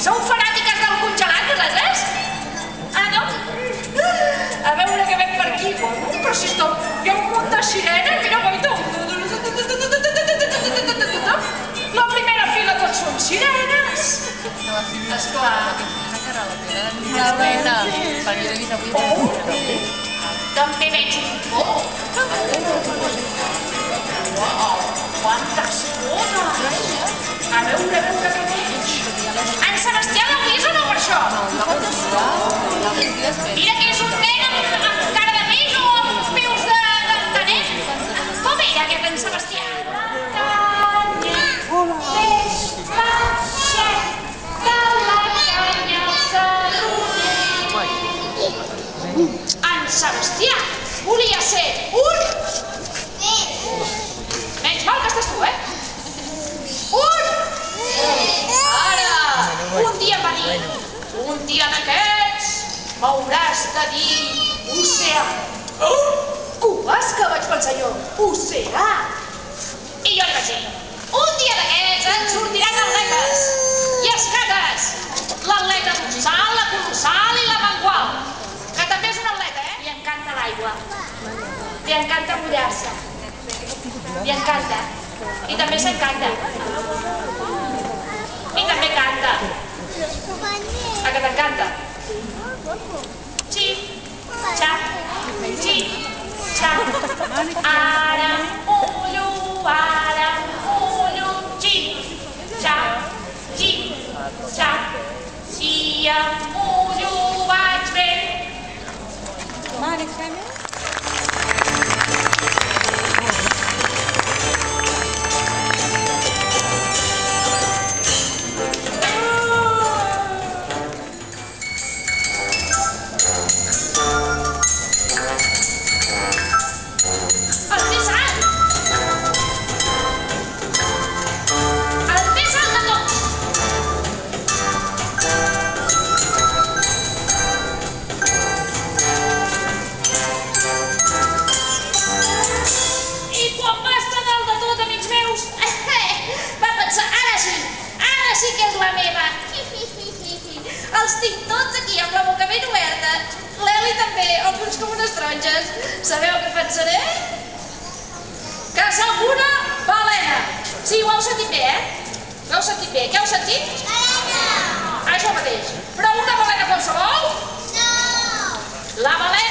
Sou fanàtiques del congelat, vosaltres? Ah, no? A veure que ven per aquí. Però si hi ha un munt de sirenes, mira, guaita. La primera fila tots són sirenes. Esclar. També veig un por. Quantes coses! A veure que veig. En Sebastià l'heu vist o no per això? Mira que és un nen amb cara de peix o amb peus de nen. Com era aquest en Sebastià? Peix baixet de la canya al saluder. En Sebastià volia ser un... Menys mal que estàs tu, eh? Un dia em va dir, un dia d'aquests m'hauràs de dir oceà. Cubes, que vaig pensar jo, oceà. I jo li vaig dir, un dia d'aquests ens sortiran atletes i escates. L'atleta dorsal, la colossal i la mangual. Que també és un atleta, eh? Li encanta l'aigua. Li encanta mullar-se. Li encanta. I també s'encanta. I també canta. A que t'encanta? Xip, xap, xip, xap. Ara mullo, xip, xap, xip, xap. Si em mullo vaig bé. Els tinc tots aquí amb la boca ben oberta. L'Eli també, alguns com unes taronges. Sabeu què pensaré? Que sóc una balena. Sí, ho heu sentit bé, eh? Ho heu sentit bé. Què heu sentit? Balena! Això mateix. Però una balena qualsevol? No! La balena